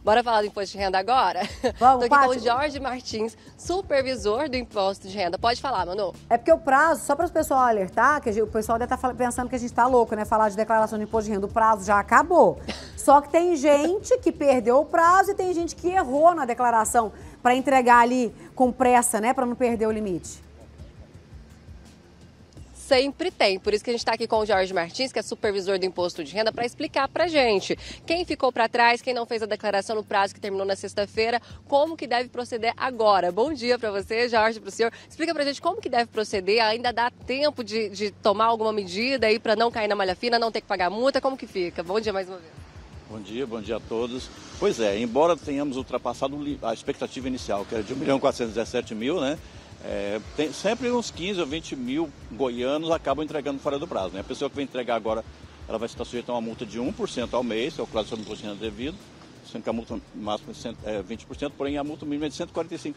Bora falar do imposto de renda agora? Vamos, Tô aqui com Paty. o Jorge Martins, supervisor do imposto de renda. Pode falar, Manu. É porque o prazo, só para o pessoal alertar, que o pessoal deve estar pensando que a gente está louco, né? Falar de declaração de imposto de renda, o prazo já acabou. Só que tem gente que perdeu o prazo e tem gente que errou na declaração para entregar ali com pressa, né? Para não perder o limite. Sempre tem, por isso que a gente está aqui com o Jorge Martins, que é supervisor do imposto de renda, para explicar para a gente quem ficou para trás, quem não fez a declaração no prazo que terminou na sexta-feira, como que deve proceder agora. Bom dia para você, Jorge, para o senhor. Explica para a gente como que deve proceder, ainda dá tempo de tomar alguma medida aí para não cair na malha fina, não ter que pagar multa, como que fica? Bom dia mais uma vez. Bom dia a todos. Pois é, embora tenhamos ultrapassado a expectativa inicial, que era de 1.417.000, né? Tem sempre uns 15 ou 20 mil goianos acabam entregando fora do prazo, né? A pessoa que vai entregar agora, ela vai estar sujeita a uma multa de 1% ao mês, que é o prazo sobre imposto de renda devido, sendo que a multa máxima é 20%, porém a multa mínima é de R$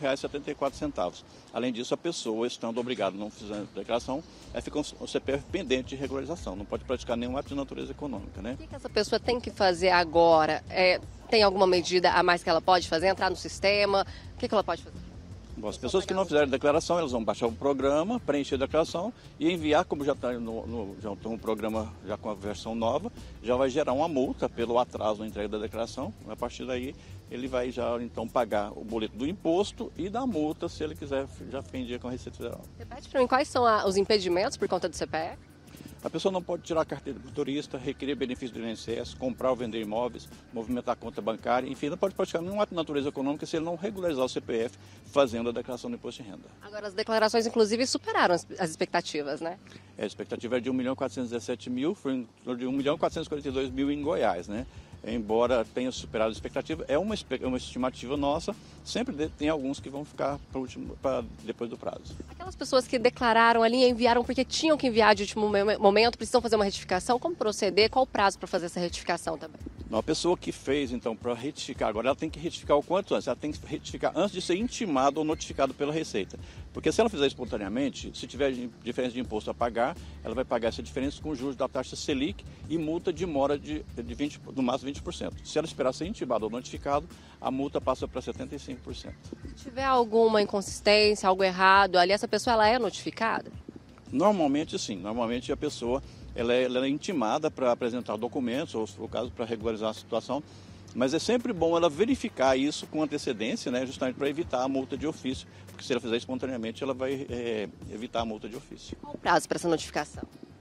145,74. Além disso, a pessoa, estando obrigada a não fazer a declaração, fica o CPF pendente de regularização, não pode praticar nenhum ato de natureza econômica, né? O que essa pessoa tem que fazer agora? Tem alguma medida a mais que ela pode fazer? Entrar no sistema? O que ela pode fazer? Bom, as pessoas que não fizerem declaração, elas vão baixar o programa, preencher a declaração e enviar, como já está já tem um programa já com a versão nova, já vai gerar uma multa pelo atraso na entrega da declaração. A partir daí, ele vai já então pagar o boleto do imposto e da multa, se ele quiser já ficar em dia com a Receita Federal. Repete para mim quais são os impedimentos por conta do CPF? A pessoa não pode tirar a carteira de motorista, requerer benefício do INSS, comprar ou vender imóveis, movimentar a conta bancária, enfim, não pode praticar nenhum ato de natureza econômica se ele não regularizar o CPF fazendo a declaração do imposto de renda. Agora, as declarações, inclusive, superaram as expectativas, né? A expectativa é de 1.417.000, foi em torno de 1.442.000 em Goiás, né? Embora tenha superado a expectativa, é uma estimativa nossa, sempre tem alguns que vão ficar para depois do prazo. Aquelas pessoas que declararam ali e enviaram porque tinham que enviar de último momento, precisam fazer uma retificação, como proceder? Qual o prazo para fazer essa retificação também? Uma pessoa que fez, então, para retificar, agora ela tem que retificar o quanto antes, ela tem que retificar antes de ser intimado ou notificado pela Receita. Porque se ela fizer espontaneamente, se tiver diferença de imposto a pagar, ela vai pagar essa diferença com juros da taxa Selic e multa de mora de 20, no máximo 20%. Se ela esperar ser intimado ou notificado, a multa passa para 75%. Se tiver alguma inconsistência, algo errado, ali essa pessoa ela é notificada? Normalmente sim, normalmente a pessoa ela é intimada para apresentar documentos, ou se for o caso, para regularizar a situação, mas é sempre bom ela verificar isso com antecedência, né, justamente para evitar a multa de ofício, porque se ela fizer espontaneamente, ela vai evitar a multa de ofício. Qual o prazo para essa notificação?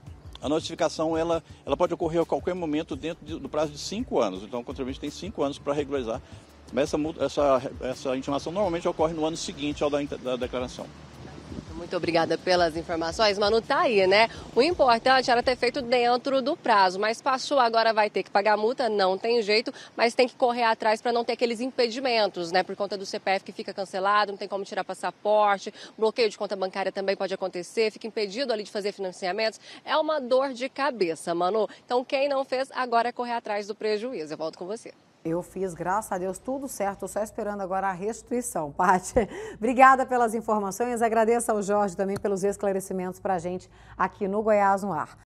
A notificação ela pode ocorrer a qualquer momento dentro do prazo de 5 anos, então o contribuinte tem 5 anos para regularizar, mas essa intimação normalmente ocorre no ano seguinte ao da declaração. Muito obrigada pelas informações. Manu, tá aí, né? O importante era ter feito dentro do prazo, mas passou, agora vai ter que pagar multa, não tem jeito, mas tem que correr atrás para não ter aqueles impedimentos, né? Por conta do CPF que fica cancelado, não tem como tirar passaporte, bloqueio de conta bancária também pode acontecer, fica impedido ali de fazer financiamentos. É uma dor de cabeça, Manu. Então, quem não fez, agora é correr atrás do prejuízo. Eu volto com você. Eu fiz, graças a Deus, tudo certo. Estou só esperando agora a restituição, Paty. Obrigada pelas informações. Agradeço ao Jorge também pelos esclarecimentos para a gente aqui no Goiás no Ar.